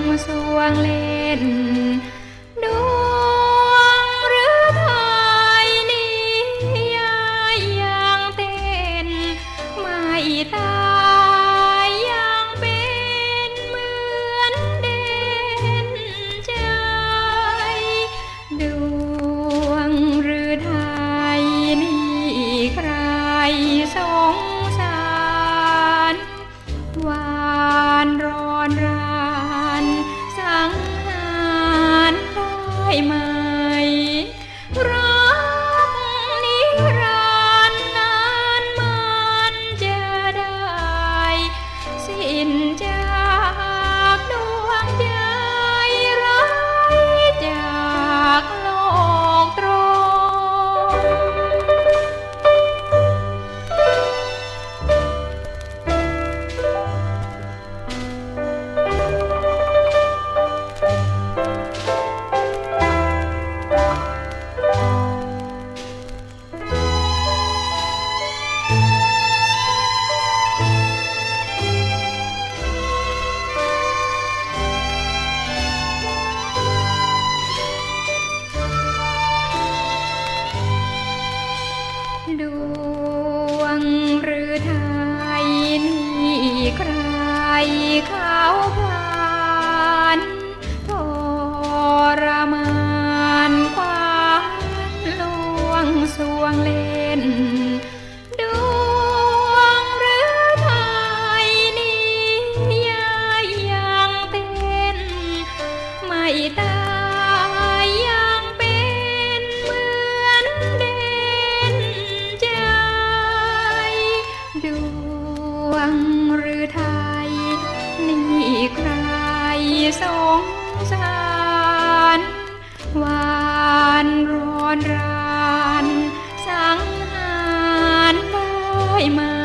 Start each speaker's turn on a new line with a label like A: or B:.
A: สวงเล่นดวงหรือไทยนี้ยายยังเต้นไม่ตายยังเป็นเหมือนเด่นใจดวงหรือไทยนี้ใครสงสารหวานร้อนรานสังหารได้ไหมรักนิรันดร์นานมันจะได้สิ้นจากดวงใจไร้จากโลกตรดวงหรือไทยนี่ใครเขาผ่านทรมานความลวงสวงเล่นดวงหรือไทยนี่ยายยังเต้นไม่ตายยังเป็นเหมือนเด่นใจดวงหรือไทยนี่ใครสงสารหวานร้อนรานสังหารได้ไหม